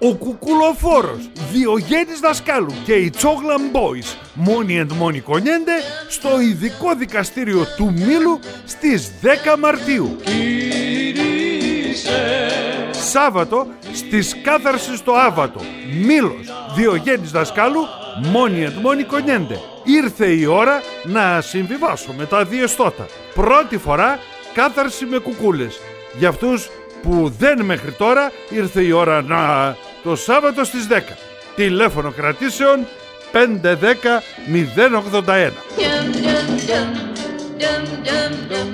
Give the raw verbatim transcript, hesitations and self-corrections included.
ο Κουκουλοφόρος, Διογέννης Δασκάλου και οι Τσόγλαμ Boys, μόνοι εντ μόνοι κονιέντε, στο ειδικό δικαστήριο του Μήλου στις δέκα Μαρτίου. Σάββατο στις κάθαρσης στο Άβατο. Μήλος, Διογέννης Δασκάλου, μόνοι εντ μόνοι κονιέντε. Ήρθε η ώρα να συμβιβάσουμε τα διεστώτα. Πρώτη φορά κάθαρση με κουκούλες. Για αυτούς που δεν μέχρι τώρα, ήρθε η ώρα να... το Σάββατο στις δέκα. Τηλέφωνο κρατήσεων πέντε δέκα μηδέν ογδόντα ένα.